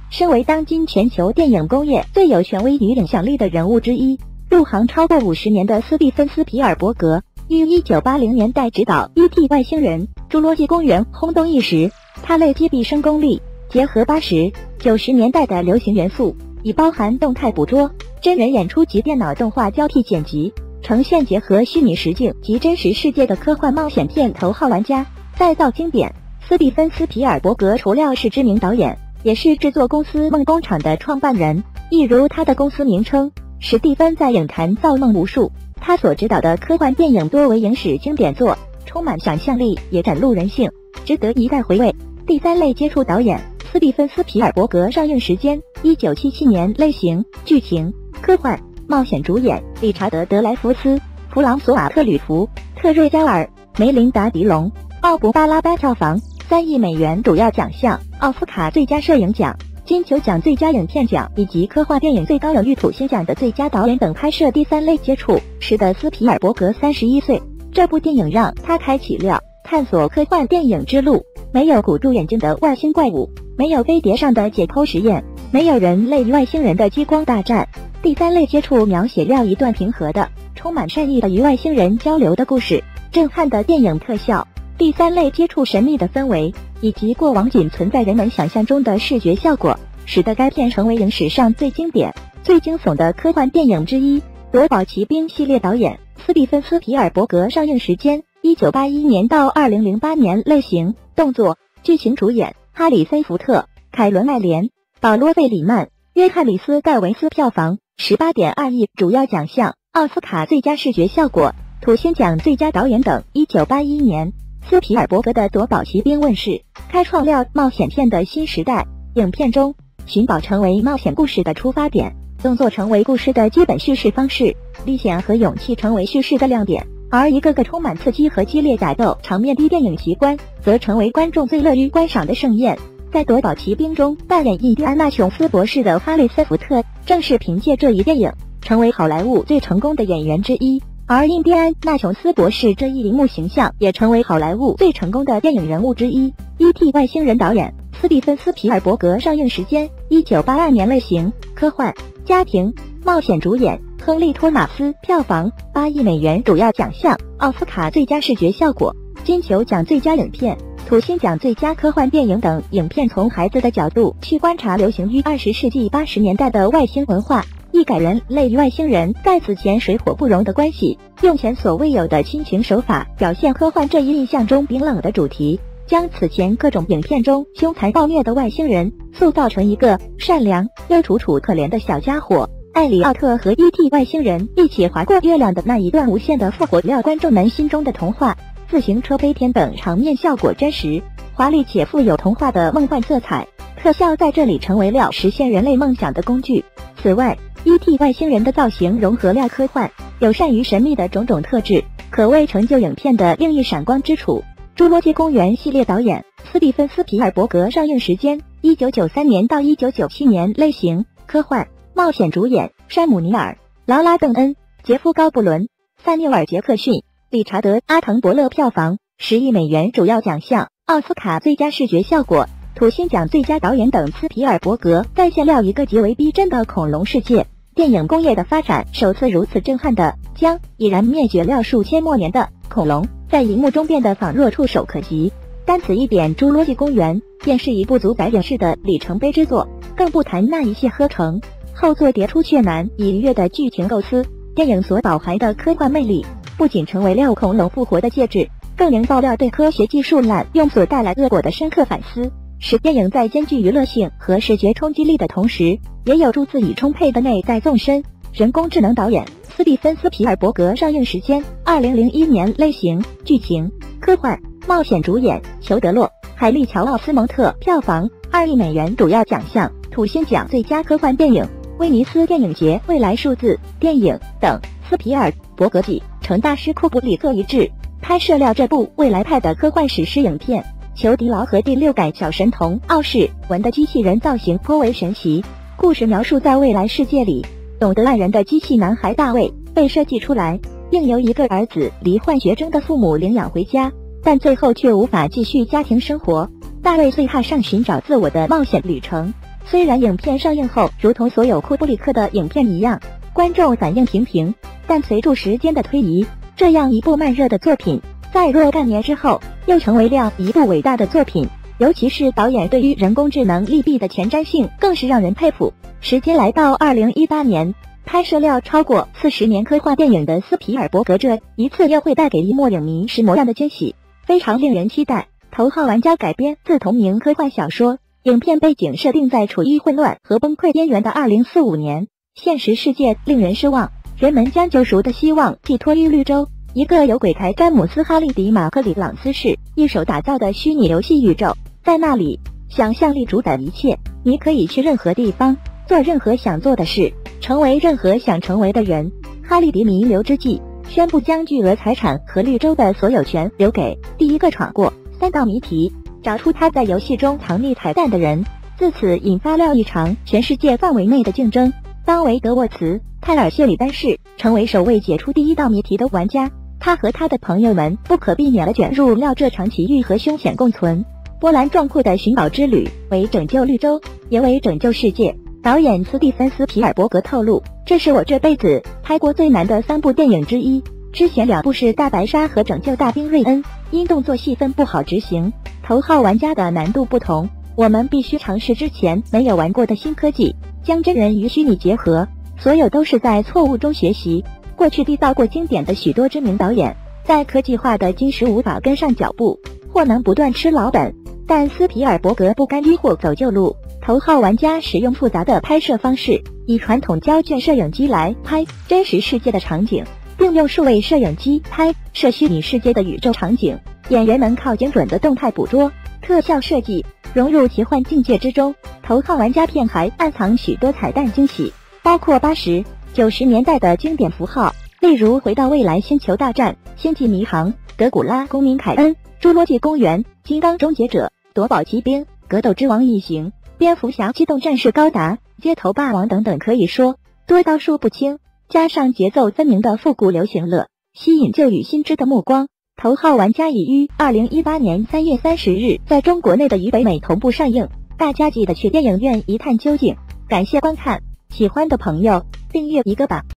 身为当今全球电影工业最有权威与影响力的人物之一，入行超过50年的斯蒂芬斯·皮尔伯格，于1980年代执导《E.T. 外星人》《侏罗纪公园》轰动一时。他累积毕生功力，结合80、90年代的流行元素，以包含动态捕捉、真人演出及电脑动画交替剪辑，呈现结合虚拟实境及真实世界的科幻冒险片头号玩家，再造经典。斯蒂芬斯·皮尔伯格除了是知名导演，也是制作公司梦工厂的创办人，一如他的公司名称，史蒂芬在影坛造梦无数。他所执导的科幻电影多为影史经典作，充满想象力，也展露人性，值得一代回味。第三类接触导演，斯蒂芬斯·皮尔伯格上映时间1977年，类型剧情、科幻、冒险，主演理查德·德莱福斯、弗朗索瓦·特吕弗、特瑞加尔、梅琳达·迪龙。奥伯巴拉班票房3亿美元，主要奖项奥斯卡最佳摄影奖、金球奖最佳影片奖以及科幻电影最高荣誉土星奖的最佳导演等。拍摄第三类接触时的斯皮尔伯格31岁，这部电影让他开启了探索科幻电影之路。没有鼓住眼睛的外星怪物，没有飞碟上的解剖实验，没有人类与外星人的激光大战。第三类接触描写了一段平和的、充满善意的与外星人交流的故事，震撼的电影特效。第三类接触神秘的氛围，以及过往仅存在人们想象中的视觉效果，使得该片成为影史上最经典、最惊悚的科幻电影之一。夺宝奇兵系列导演斯蒂芬斯·皮尔伯格上映时间1981年到2008年，类型动作，剧情，主演哈里森·福特、凯伦·艾莲、保罗·费里曼、约翰·里斯·戴维斯。票房18.2亿，主要奖项奥斯卡最佳视觉效果、土星奖最佳导演等。1981年，斯皮尔伯格的夺宝奇兵问世，开创了冒险片的新时代。影片中，寻宝成为冒险故事的出发点，动作成为故事的基本叙事方式，历险和勇气成为叙事的亮点，而一个个充满刺激和激烈打斗场面的电影奇观则成为观众最乐于观赏的盛宴。在夺宝奇兵中扮演印第安纳琼斯博士的哈里森·福特，正是凭借这一电影成为好莱坞最成功的演员之一，而印第安纳琼斯博士这一荧幕形象也成为好莱坞最成功的电影人物之一。E.T. 外星人导演斯蒂芬斯·皮尔伯格上映时间1982年，类型科幻、家庭、冒险，主演亨利·托马斯。票房8亿美元，主要奖项奥斯卡最佳视觉效果、金球奖最佳影片、土星奖最佳科幻电影等。影片从孩子的角度去观察流行于20世纪80年代的外星文化，一改人类与外星人在此前水火不容的关系，用前所未有的亲情手法表现科幻这一印象中冰冷的主题，将此前各种影片中凶残暴虐的外星人塑造成一个善良又楚楚可怜的小家伙。艾里奥特和 E.T. 外星人一起划过月亮的那一段无限的复活了观众们心中的童话。自行车飞天等场面效果真实、华丽且富有童话的梦幻色彩，特效在这里成为了实现人类梦想的工具。此外， E.T. 外星人的造型融合了科幻、友善与神秘的种种特质，可谓成就影片的另一闪光之处。侏罗纪公园系列导演斯蒂芬斯·皮尔伯格上映时间1993年到1997年，类型科幻、冒险，主演山姆·尼尔、劳拉·邓恩、杰夫·高布伦、萨缪尔·杰克逊、理查德·阿滕伯勒。票房10亿美元，主要奖项奥斯卡最佳视觉效果、土星奖最佳导演等。斯皮尔伯格再现了一个极为逼真的恐龙世界，电影工业的发展首次如此震撼的将已然灭绝了数千万年的恐龙在荧幕中变得仿若触手可及。单此一点，侏罗纪公园便是一部足载影视的里程碑之作，更不谈那一气呵成、后作迭出却难以逾越的剧情构思。电影所饱含的科幻魅力，不仅成为了恐龙复活的介质，更营造了对科学技术滥用所带来恶果的深刻反思，使电影在兼具娱乐性和视觉冲击力的同时，也有助自己充沛的内在纵深。人工智能导演斯蒂芬斯·皮尔伯格上映时间2001年，类型剧情、科幻、冒险，主演裘德洛、海利乔奥斯蒙特。票房2亿美元，主要奖项土星奖最佳科幻电影、威尼斯电影节未来数字电影等。斯皮尔伯格继承大师库布里克遗志，拍摄了这部未来派的科幻史诗影片。裘迪劳和第六感小神童奥士文的机器人造型颇为神奇。故事描述在未来世界里，懂得爱人的机器男孩大卫被设计出来，并由一个儿子罹患绝症的父母领养回家，但最后却无法继续家庭生活。大卫遂踏上寻找自我的冒险旅程， 虽然影片上映后，如同所有库布里克的影片一样，观众反应平平，但随着时间的推移，这样一部慢热的作品，在若干年之后，又成为一部伟大的作品。尤其是导演对于人工智能利弊的前瞻性，更是让人佩服。时间来到2018年，拍摄了超过40年科幻电影的斯皮尔伯格这一次又会带给荧幕影迷什么样的惊喜，非常令人期待。头号玩家改编自同名科幻小说，影片背景设定在处于混乱和崩溃边缘的2045年，现实世界令人失望，人们将救赎的希望寄托于绿洲，一个由鬼才詹姆斯·哈利迪·马克里朗斯氏一手打造的虚拟游戏宇宙。在那里，想象力主宰一切，你可以去任何地方，做任何想做的事，成为任何想成为的人。哈利迪弥留之际，宣布将巨额财产和绿洲的所有权留给第一个闯过3道谜题，找出他在游戏中藏匿彩蛋的人。自此引发了一场全世界范围内的竞争。当维德沃茨·泰尔谢里丹氏成为首位解出第1道谜题的玩家，他和他的朋友们不可避免地卷入了这场奇遇和凶险共存。波澜壮阔的寻宝之旅，为拯救绿洲，也为拯救世界。导演斯蒂芬斯·皮尔伯格透露，这是我这辈子拍过最难的3部电影之一。之前2部是大白鲨和拯救大兵瑞恩，因动作戏份不好执行。头号玩家的难度不同，我们必须尝试之前没有玩过的新科技，将真人与虚拟结合，所有都是在错误中学习。过去缔造过经典的许多知名导演，在科技化的今时无法跟上脚步，或能不断吃老本。但斯皮尔伯格不甘于或走旧路，头号玩家使用复杂的拍摄方式，以传统胶卷摄影机来拍真实世界的场景，并用数位摄影机拍摄虚拟世界的宇宙场景。演员们靠精准的动态捕捉、特效设计，融入奇幻境界之中。头号玩家片还暗藏许多彩蛋惊喜，包括80、90年代的经典符号，例如回到未来星球大战、星际迷航、德古拉公民凯恩、侏罗纪公园、金刚终结者、夺宝奇兵、格斗之王异形、蝙蝠侠机动战士高达、街头霸王等等，可以说多到数不清。加上节奏分明的复古流行乐，吸引旧与新知的目光。头号玩家已于2018年3月30日在中国内的与北美同步上映，大家记得去电影院一探究竟。感谢观看，喜欢的朋友订阅一个吧。